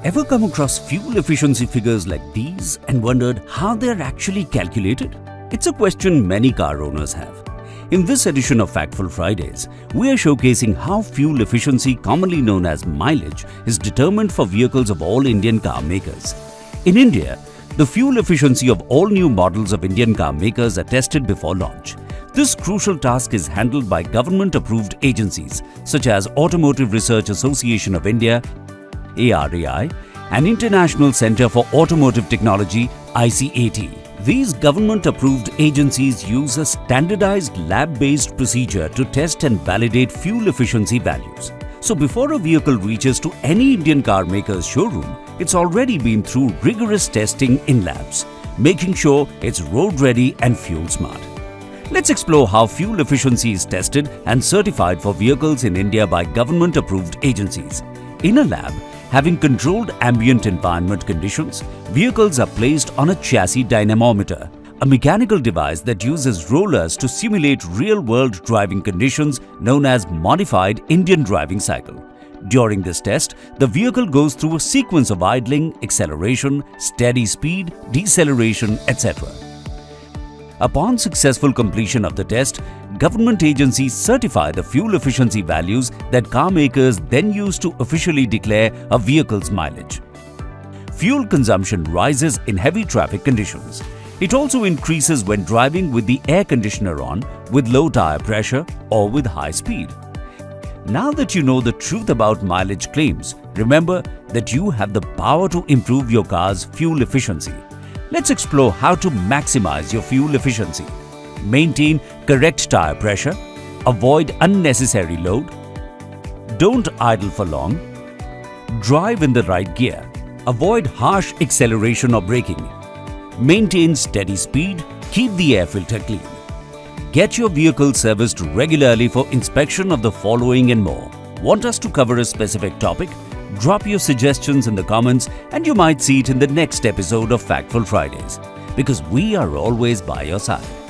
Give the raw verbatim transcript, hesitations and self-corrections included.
Ever come across fuel efficiency figures like these and wondered how they're actually calculated? It's a question many car owners have. In this edition of Factful Fridays, we are showcasing how fuel efficiency, commonly known as mileage, is determined for vehicles of all Indian car makers. In India, the fuel efficiency of all new models of Indian car makers are tested before launch. This crucial task is handled by government-approved agencies such as Automotive Research Association of India, A R A I, and International Centre for Automotive Technology, I C A T. These government-approved agencies use a standardized lab-based procedure to test and validate fuel efficiency values. So before a vehicle reaches to any Indian car maker's showroom, it's already been through rigorous testing in labs, making sure it's road-ready and fuel-smart. Let's explore how fuel efficiency is tested and certified for vehicles in India by government-approved agencies. In a lab, having controlled ambient environment conditions, vehicles are placed on a chassis dynamometer, a mechanical device that uses rollers to simulate real-world driving conditions known as modified Indian driving cycle. During this test, the vehicle goes through a sequence of idling, acceleration, steady speed, deceleration, et cetera. Upon successful completion of the test, government agencies certify the fuel efficiency values that car makers then use to officially declare a vehicle's mileage. Fuel consumption rises in heavy traffic conditions. It also increases when driving with the air conditioner on, with low tire pressure, or with high speed. Now that you know the truth about mileage claims, remember that you have the power to improve your car's fuel efficiency. Let's explore how to maximize your fuel efficiency. Maintain correct tire pressure. Avoid unnecessary load. Don't idle for long. Drive in the right gear. Avoid harsh acceleration or braking. Maintain steady speed. Keep the air filter clean. Get your vehicle serviced regularly for inspection of the following and more. Want us to cover a specific topic? Drop your suggestions in the comments and you might see it in the next episode of Factful Fridays, because we are always by your side.